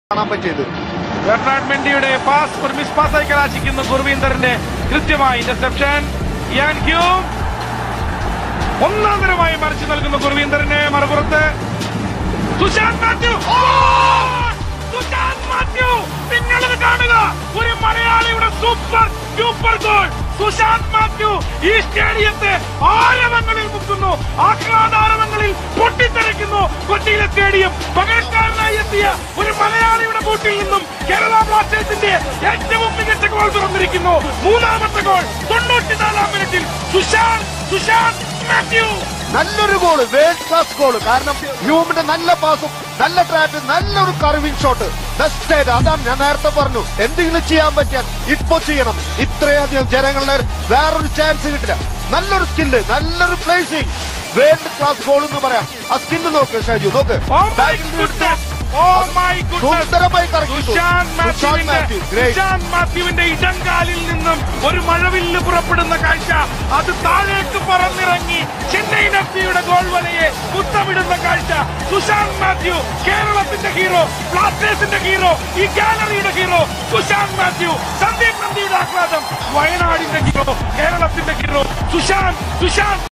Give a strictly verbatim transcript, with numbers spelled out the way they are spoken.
കാണാൻ പറ്റിയത്. ബെർണാഡ് മെൻഡിയുടെ പാസ് ഒരു മിസ് പാസായി കലാശിക്കുന്നു. ഗുർവീന്ദറിന്റെ കൃത്യമായി ഇന്റർസെപ്ഷൻ. ഇയാൻ ഹ്യൂം ഒന്നാം തരമായി മറിച്ചു നൽകുന്നു ഗുർവീന്ദറിന്. മറുപുറത്ത് സുശാന്ത് മാത്യു. സുശാന്ത് മാത്യു, നിങ്ങളിത് കാണുക, ഒരു മലയാളിയുടെ super super goal. Sushant Mathew ഈ സ്റ്റേഡിയത്തെ ആരവങ്ങളിൽ മുക്കുന്നു, ആഹ്ലാദാരവങ്ങളിൽ പൊട്ടിത്തെറിക്കുന്നു. കൊച്ചിയിലെ സ്റ്റേഡിയം പകരക്കാരനായി എത്തിയ ഒരു മലയാളിയുടെ ബൂട്ടിൽ നിന്നും കേരള ബ്ലാസ്റ്റേഴ്സിന്റെ ഏറ്റവും മികച്ച ഗോൾ തുറന്നിരിക്കുന്നു. മൂന്നാമത്തെ ഗോൾ തൊണ്ണൂറ്റിനാലാം മിനിറ്റിൽ സുശാന്ത് സുശാന്ത് മാത്യു. നല്ലൊരു ഗോള്, വേൾഡ് ക്ലാസ് ഗോള്. കാരണം ഹ്യൂമിന്റെ നല്ല പാസും നല്ല ട്രാപ്പ്, നല്ലൊരു കർവിംഗ് ഷോട്ട്. ബെസ്റ്റ് ആയിട്ട് അതാണ് ഞാൻ നേരത്തെ പറഞ്ഞു. എന്തെങ്കിലും ചെയ്യാൻ പറ്റിയാൽ ഇപ്പൊ ചെയ്യണം. ഇത്രയധികം ജനങ്ങളുടെ വേറൊരു ചാൻസ് കിട്ടില്ല. നല്ലൊരു സ്കില്ല്, നല്ലൊരു പ്ലേസിംഗ്, വേൾഡ് ക്ലാസ് ഗോൾ എന്ന് പറയാം. ആ സ്കില്ല് നോക്ക് ഷാജു, നോക്ക്. സുന്ദരമായി സുശാന്ത് മാത്യുവിന്റെ ഇടങ്കാലിൽ നിന്നും ഒരു മഴവില്ല് പുറപ്പെടുന്ന കാഴ്ച, അത് താഴേക്ക് പറന്നിറങ്ങി ചെന്നൈയിൻ എഫ് സിയുടെ ഗോൾ വലയെ മുത്തമിടുന്ന കാഴ്ച. സുശാന്ത് മാത്യു കേരളത്തിന്റെ ഹീറോ, ബ്ലാസ്റ്റേഴ്സിന്റെ ഹീറോ, ഈ ഗാലറിയുടെ ഹീറോ സുശാന്ത് മാത്യു. സന്ദീപ് നന്ദിയുടെ ആഹ്ലാദം, വയനാടിന്റെ ഹീറോ, കേരളത്തിന്റെ ഹീറോ സുശാന്ത് സുശാന്ത്